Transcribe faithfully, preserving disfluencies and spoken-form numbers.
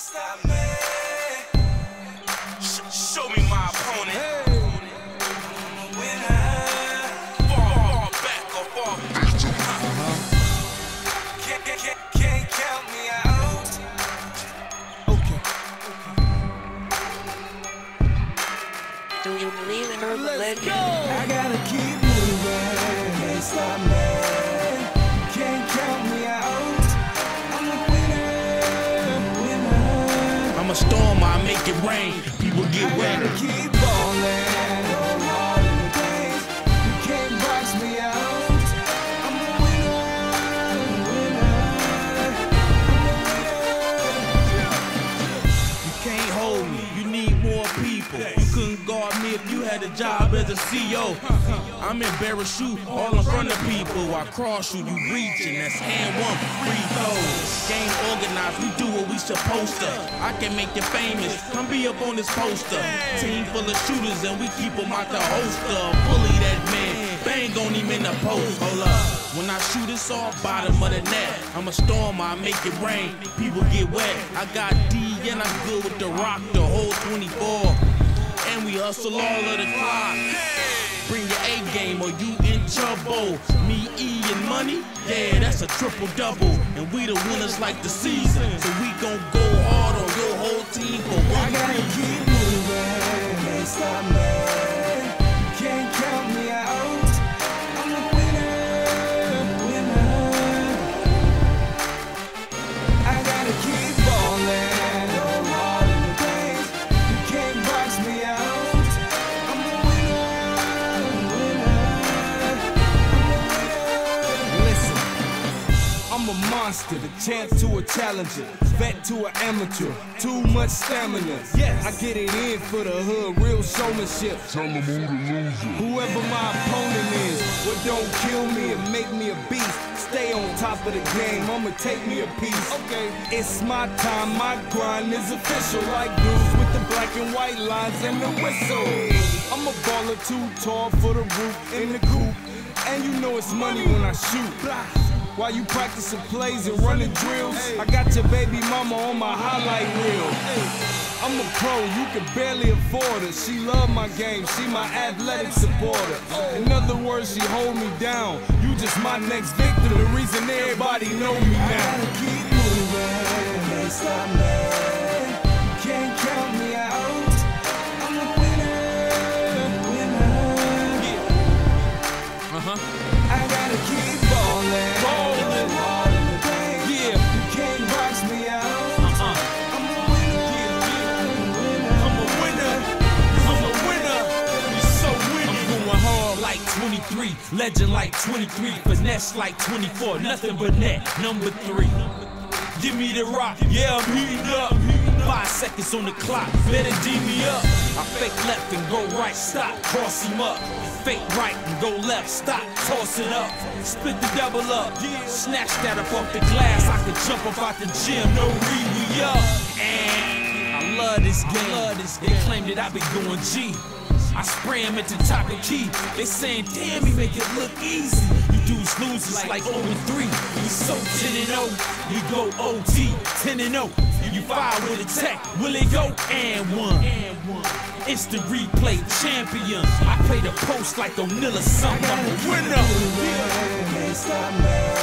stop me. Sh show me my opponent. Hey. I'm a winner. Far, far back or far back. Uh-huh. Can't, can't, can't count me out. Okay. Do you believe in urban legend? I gotta keep moving. Can't stop me. Can't count me out. I'm a winner. Winner. I'm a storm, I make it rain. People get I wet. gotta keep ballin'. Go hard in the paint. You can't box me out. I'm a winner. Winner. I'm a winner. You can't hold me, you need more people. You couldn't guard me if you had a job as a C E O. I'm embarrassed you all in front of people. I cross you, you reaching, that's hand one, free throws. Game organized, we do what we supposed to. I can make you famous, come be up on this poster. Team full of shooters and we keep them out the holster. Bully that man, bang on him in the post. Hold up, when I shoot it's off bottom of the net. I'm a storm, I make it rain, people get wet. I got D and I'm good with the rock, the whole twenty-four. And we hustle all of the clock. Bring your A game or you in trouble. Me, E, and money, yeah, that's a triple double. And we the winners like the season, so we gon' go hard on your whole team for one. I gotta keep moving, can't stop me. Can't count me out. I'm a winner, winner. I gotta keep ballin', go hard in the paint. You can't box me out. I'm a winner, winner. Listen, I'm a monster, the champ to a challenger, vet to an amateur, too much stamina. Yes, I get it in for the hood, real showmanship. Tell them who the loser. Whoever my opponent is, what don't kill me and make me a beast. Stay on top of the game, I'ma take me a piece. Okay, it's my time, my grind is official. Like dudes with the black and white lines and the whistle. I'm a baller too tall for the roof in the coop, and you know it's money when I shoot. While you practicing plays and running drills, I got your baby mama on my highlight reel. I'm a pro, you can barely afford her. She love my game, she my athletic supporter. In other words, she hold me down. You just my next victim, the reason everybody know me now. I gotta keep moving, can't stop me. Can't count me out. I'm a winner, winner. Yeah. Uh-huh. I gotta keep ballin', ballin', hard in the paint. Yeah, you can't box me out. Uh-uh. I'm a winner, winner. I'm a winner, I'm a winner. You're so winning. I'm going hard like twenty-three, legend like twenty-three, finesse like twenty-four, nothing but net, number three. Give me the rock, yeah, I'm heating up. Five seconds on the clock, better D me up. I fake left and go right, stop, cross him up. Fake right and go left, stop, toss it up. Split the double up, snatch that up off the glass. I can jump up out the gym, no re, we up. And I love this game, love this game. They claim that I be going G. I spray him at the top of key. They saying, damn, he make it look easy. You dudes losers like oh and three. We so ten and oh, we go O T, ten and oh. You fire with a tech, will it go? And one. Instant replay champion. I play the post like O'Neal or something. I'm a winner. Can't stop me.